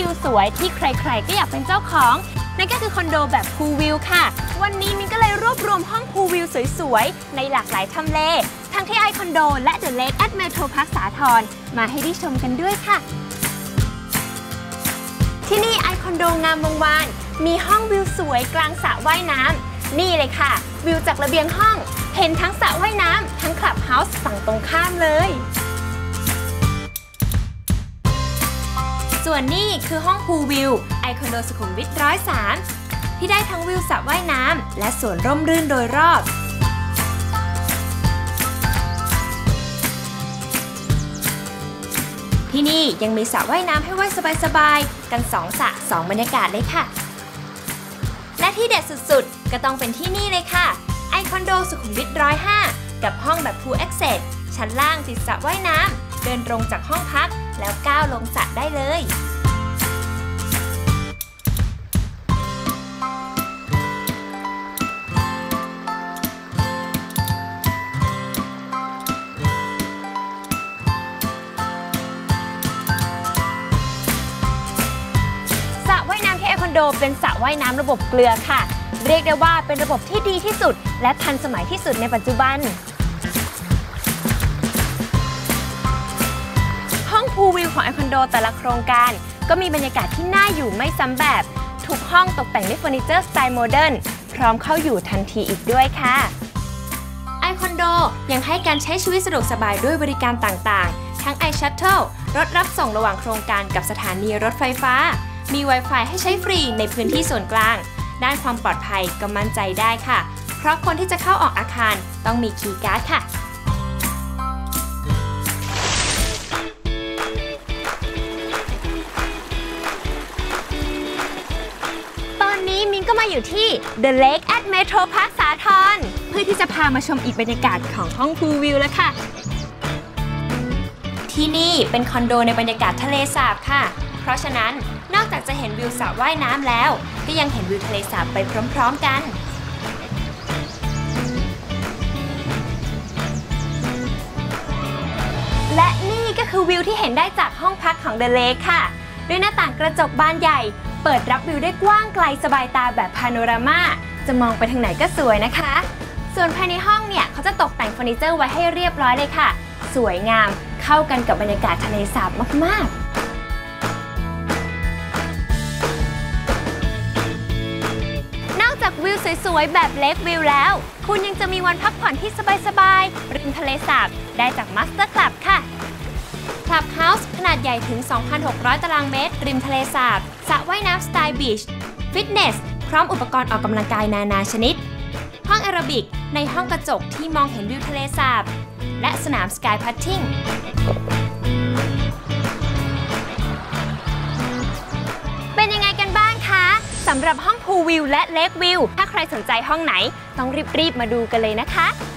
วิวสวยที่ใครๆก็อยากเป็นเจ้าของนั่นก็คือคอนโดแบบพูลวิวค่ะวันนี้มิ้นก็เลยรวบรวมห้องพูลวิวสวยๆในหลากหลายทำเลทั้งที่ไอคอนโดและเดอะเลคแอดเมโทรพาร์คสาทรมาให้ได้ชมกันด้วยค่ะที่นี่ไอคอนโดงามวงวานมีห้องวิวสวยกลางสระว่ายน้ำนี่เลยค่ะวิวจากระเบียงห้องเห็นทั้งสระว่ายน้ำทั้งคลับเฮาส์ฝั่งตรงข้ามเลยส่วนนี่คือห้องพูลวิวไอคอนโดสุขุมวิท103ที่ได้ทั้งวิวสระว่ายน้ำและสวนร่มรื่นโดยรอบที่นี่ยังมีสระว่ายน้ำให้ว่ายสบายๆกัน2สระ2บรรยากาศเลยค่ะและที่เด็ดสุดๆก็ต้องเป็นที่นี่เลยค่ะไอคอนโดสุขุมวิท105กับห้องแบบพูลแอคเซสชั้นล่างติดสระว่ายน้ำเดินตรงจากห้องพักแล้วก้าวลงสระได้เลยคอนโดเป็นสระว่ายน้ำระบบเกลือค่ะเรียกได้ว่าเป็นระบบที่ดีที่สุดและทันสมัยที่สุดในปัจจุบันห้องพูลวิวของไอคอนโดแต่ละโครงการก็มีบรรยากาศที่น่าอยู่ไม่ซ้ำแบบทุกห้องตกแต่งด้วยเฟอร์นิเจอร์สไตล์โมเดิร์นพร้อมเข้าอยู่ทันทีอีกด้วยค่ะไอคอนโดยังให้การใช้ชีวิตสะดวกสบายด้วยบริการต่างๆทั้ง iShuttle รถรับส่งระหว่างโครงการกับสถานีรถไฟฟ้ามี Wi-Fi ให้ใช้ฟรีในพื้นที่ส่วนกลางด้านความปลอดภัยก็มั่นใจได้ค่ะเพราะคนที่จะเข้าออกอาคารต้องมีคีย์การ์ดค่ะตอนนี้มิ้นก็มาอยู่ที่ The Lake at Metro Park สาทรเพื่อที่จะพามาชมอีกบรรยากาศของห้องพูลวิวแล้วค่ะที่นี่เป็นคอนโดในบรรยากาศทะเลสาบค่ะเพราะฉะนั้นนอกจากจะเห็นวิวสระว่ายน้ำแล้วก็ยังเห็นวิวทะเลสาบไปพร้อมๆกันและนี่ก็คือวิวที่เห็นได้จากห้องพักของ The Lake ค่ะด้วยหน้าต่างกระจกบานใหญ่เปิดรับวิวได้กว้างไกลสบายตาแบบพาโนรามาจะมองไปทางไหนก็สวยนะคะส่วนภายในห้องเนี่ยเขาจะตกแต่งเฟอร์นิเจอร์ไว้ให้เรียบร้อยเลยค่ะสวยงามเข้ากันกับบรรยากาศทะเลสาบมากๆวิวสวยๆแบบเล็กวิวแล้วคุณยังจะมีวันพักผ่อนที่สบายๆริมทะเลสาบได้จากมาสเตอร์คลับค่ะคลับเฮาส์ขนาดใหญ่ถึง 2,600 ตารางเมตรริมทะเลสาบสระว่ายน้ำสไตล์บีชฟิตเนสพร้อมอุปกรณ์ออกกำลังกายนานาชนิดห้องแอโรบิกในห้องกระจกที่มองเห็นวิวทะเลสาบและสนามสกายพัทติ้งเป็นยังไงกันบ้างคะสำหรับห้องพูลวิวและเลควิวถ้าใครสนใจห้องไหนต้องรีบๆมาดูกันเลยนะคะ